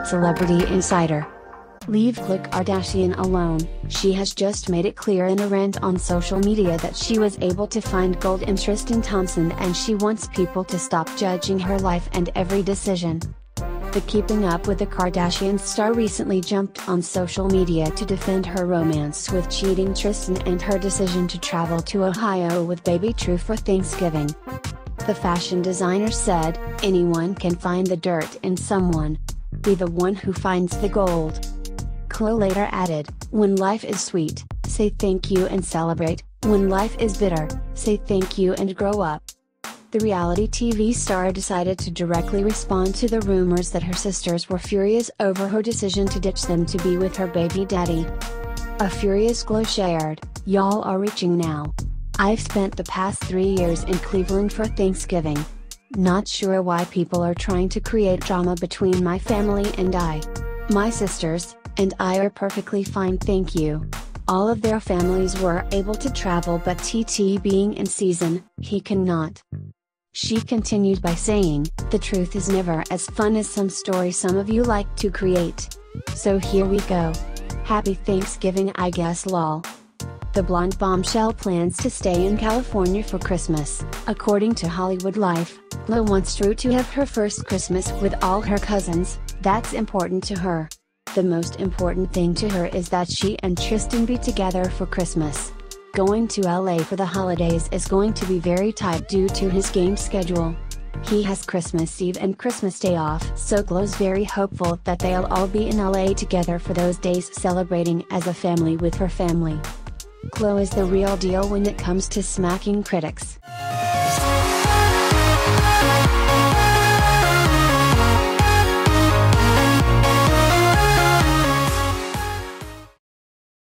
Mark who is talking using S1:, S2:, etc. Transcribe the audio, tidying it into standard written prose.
S1: Celebrity Insider. Leave Khloe Kardashian alone. She has just made it clear in a rant on social media that she was able to find gold in Tristan Thompson, and she wants people to stop judging her life and every decision. The Keeping Up with the Kardashians star recently jumped on social media to defend her romance with cheating Tristan and her decision to travel to Ohio with baby True for Thanksgiving. The fashion designer said, "Anyone can find the dirt in someone. Be the one who finds the gold." Khloe later added, "When life is sweet, say thank you and celebrate. When life is bitter, say thank you and grow up." The reality TV star decided to directly respond to the rumors that her sisters were furious over her decision to ditch them to be with her baby daddy. A furious Khloe shared, "Y'all are reaching now. I've spent the past 3 years in Cleveland for Thanksgiving. Not sure why people are trying to create drama between my family and I. My sisters and I are perfectly fine, thank you. All of their families were able to travel, but TT being in season, he cannot." She continued by saying, "The truth is never as fun as some story some of you like to create. So here we go. Happy Thanksgiving, I guess, lol." The blonde bombshell plans to stay in California for Christmas. According to Hollywood Life, Khloe wants True to have her first Christmas with all her cousins. That's important to her. The most important thing to her is that she and Tristan be together for Christmas. Going to LA for the holidays is going to be very tight due to his game schedule. He has Christmas Eve and Christmas Day off, so Khloe's very hopeful that they'll all be in LA together for those days, celebrating as a family with her family. Khloe is the real deal when it comes to smacking critics.